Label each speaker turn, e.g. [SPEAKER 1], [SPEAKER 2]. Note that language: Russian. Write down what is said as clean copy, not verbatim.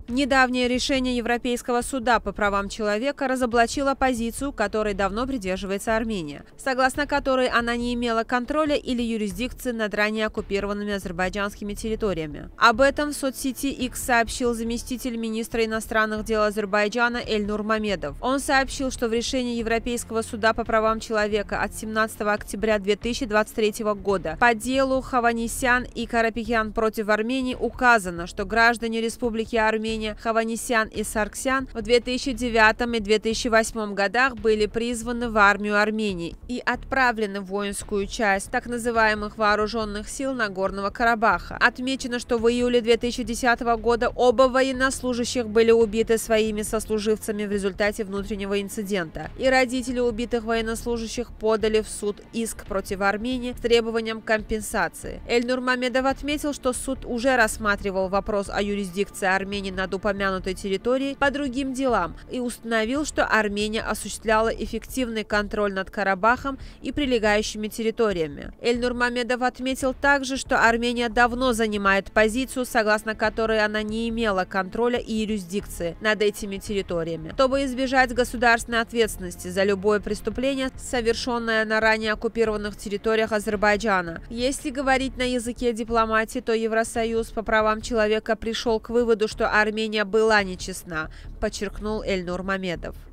[SPEAKER 1] Недавнее решение Европейского суда по правам человека разоблачило позицию, которой давно придерживается Армения, согласно которой она не имела контроля или юрисдикции над ранее оккупированными азербайджанскими территориями. Об этом в соцсети X сообщил заместитель министра иностранных дел Азербайджана Эльнур Мамедов. Он сообщил, что в решении Европейского суда по правам человека от 17 октября 2023 года по делу Хованесян и Карапетян против Армении указано, что граждане Республики Армения Хованесян и Сарксян в 2009 и 2008 годах были призваны в армию Армении и отправлены в воинскую часть так называемых вооруженных сил Нагорного Карабаха. Отмечено, что в июле 2010 года оба военнослужащих были убиты своими сослуживцами в результате внутреннего инцидента, и родители убитых военнослужащих подали в суд иск против Армении с требованием компенсации. Эльнур Мамедов отметил, что суд уже рассматривал вопрос о юрисдикции Армении над упомянутой территорией по другим делам и установил, что Армения осуществляла эффективный контроль над Карабахом и прилегающими территориями. Эльнур Мамедов отметил также, что Армения давно занимает позицию, согласно которой она не имела контроля и юрисдикции над этими территориями, чтобы избежать государственной ответственности за любое преступление, совершенное на ранее оккупированных территориях Азербайджана. Если говорить на языке дипломатии, то Евросоюз по правам человека пришел к выводу, что Армения была нечестна, подчеркнул Эльнур Мамедов.